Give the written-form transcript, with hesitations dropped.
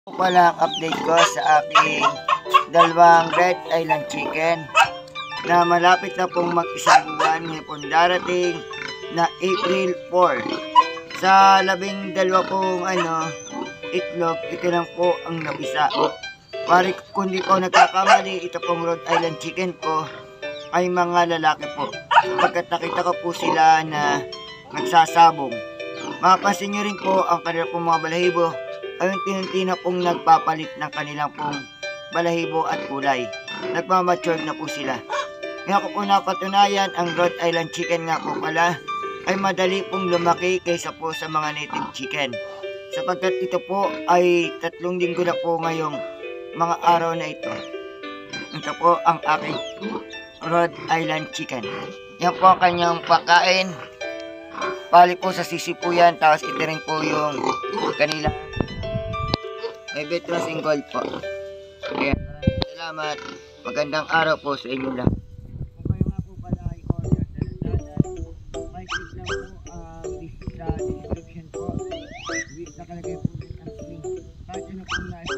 Ito pala ang update ko sa aking dalawang Red Island Chicken na malapit na pong mag-isang buwan. Ngayon pong darating na April 4. Sa 12 pong itlog, ito lang po ang nabisa. Pari kundi po nagkakamali, ito pong Rhode Island Chicken ko ay mga lalaki po. Pagkat nakita ko po sila na nagsasabong. Mapapansin nyo rin po ang kanila pong mga balahibo ay unti-unti na pong nagpapalit ng kanilang pong balahibo at kulay. Nagmamature na po sila. Ngayon ko po napatunayan, ang Rhode Island Chicken nga po pala ay madali pong lumaki kaysa po sa mga native chicken. Sapagkat ito po ay 3 linggo na po ngayong mga araw na ito. Ito po ang aking Rhode Island Chicken. Yan po ang kanyang pagkain. Pali po sa sisi po yan. Tapos ito rin po yung kanila. May betras in gold po. Kaya maraming salamat. Magandang araw po sa inyo lang. Kung kayo nga po pala ay order na Lazada, may click lang po sa description po. Nakalagay po din ang link. Kahit ano po na